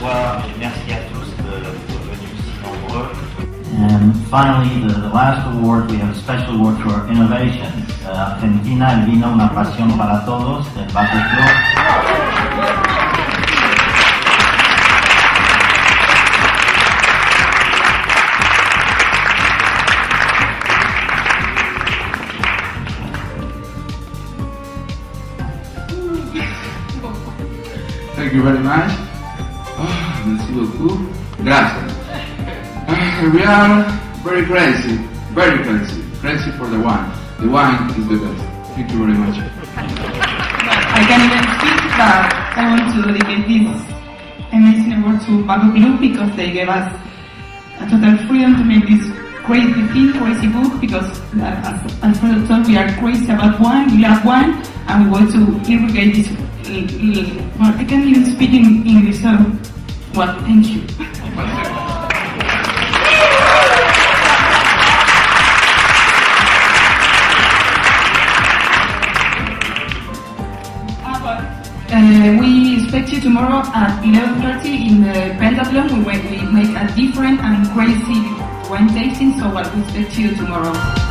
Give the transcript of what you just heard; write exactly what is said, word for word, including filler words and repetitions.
soir et merci à tous de, de venir si nombreux. And finally, the, the last award, we have a special award for innovation. Uh, Argentina, el vino, una pasión para todos, del Bajo Club. Thank you very much. Oh, merci beaucoup. Gracias. Uh, we are very crazy, very crazy. Crazy for the wine. The wine is the best. Thank you very much. I can't even speak, but I want to dedicate this amazing award to Bajo Club because they gave us a total freedom to make this crazy thing, crazy book, because uh, as Alfredo told, we are crazy about wine, we love wine, and we want to irrigate this. Well, I can't even speak in English, so, well, thank you. Uh, we expect you tomorrow at eleven thirty in the Pentathlon, where we make a different and crazy wine tasting, so well, we expect you tomorrow.